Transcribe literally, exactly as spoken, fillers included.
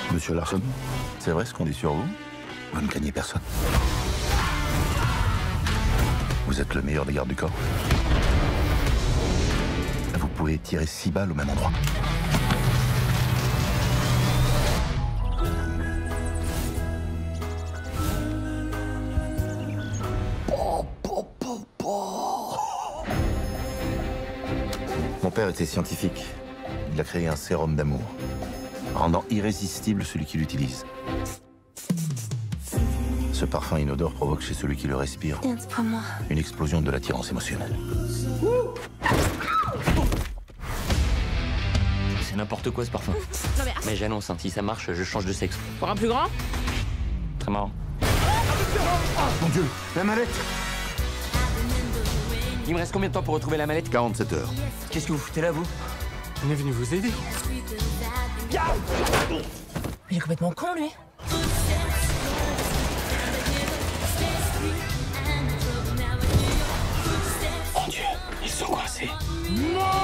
Monsieur Larson, c'est vrai ce qu'on dit sur vous? Vous ne craignez personne. Vous êtes le meilleur des gardes du corps. Vous pouvez tirer six balles au même endroit. Mon père était scientifique. Il a créé un sérum d'amour, rendant irrésistible celui qui l'utilise. Ce parfum inodore provoque chez celui qui le respire C'est pour moi. une explosion de l'attirance émotionnelle. C'est n'importe quoi ce parfum. Non mais... Mais j'annonce, hein, si ça marche, je change de sexe. Pour un plus grand? Très marrant. Mon Dieu, la mallette! Il me reste combien de temps pour retrouver la mallette? quarante-sept heures. Qu'est-ce que vous foutez là, vous? On est venu vous aider. Il est complètement con, lui. Mon Dieu, ils sont coincés. Non!